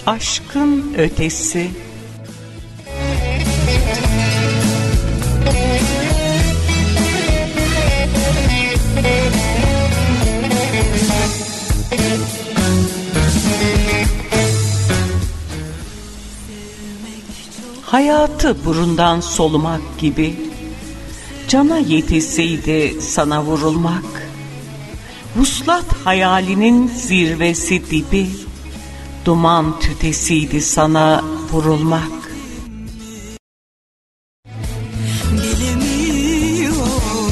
Aşkın ötesi. Hayatı burundan solumak gibi, cana yetişseydi sana vurulmak. Vuslat hayalinin zirvesi dibi, duman tütesiydi sana vurulmak. Bilemiyorum,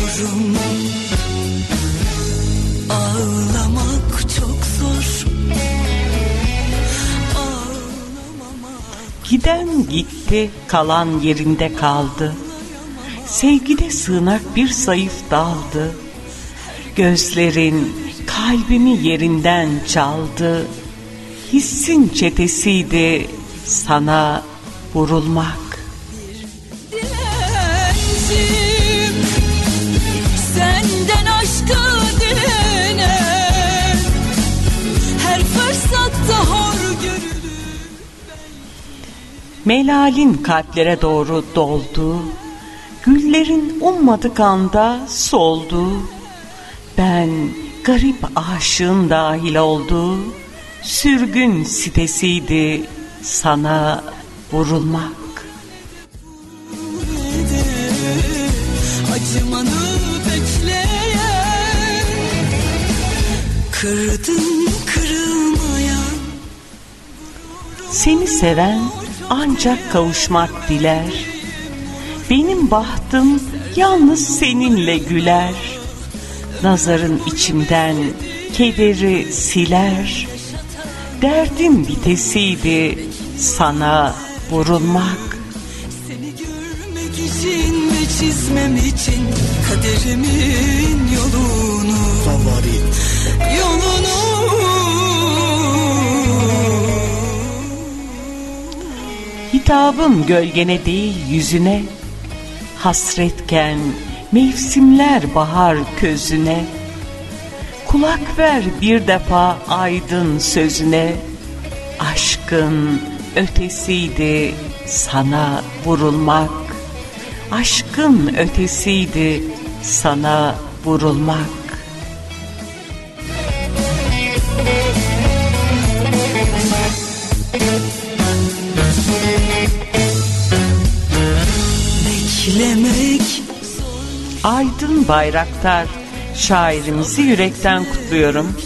ağlamak çok zor. Giden gitti, kalan yerinde kaldı. Sevgide sığınak bir zayıf daldı. Gözlerin kalbimi yerinden çaldı. Hissin çetesiydi sana vurulmak. Dilencim, senden aşkı dilenen, her fırsatta hor görülür. Melalin kalplere doğru doldu. Güllerin ummadık anda soldu. Ben garip aşığın dahil oldu. Sürgün sitesiydi sana vurulmak. Acımanı bekleyen, kırdın kırılmayan. Seni seven ancak kavuşmak diler. Benim bahtım yalnız seninle güler. Nazarın içimden kederi siler. Derdim bitesiydi sana vurulmak. Seni görmek için ve çizmem için kaderimin yolunu. Yolunu. Hitabım gölgene değil yüzüne, hasretken mevsimler bahar közüne. Kulak ver bir defa aydın sözüne, aşkın ötesiydi sana vurulmak. Aşkın ötesiydi sana vurulmak. Beklemek. Aydın Bayraktar şairimizi yürekten kutluyorum.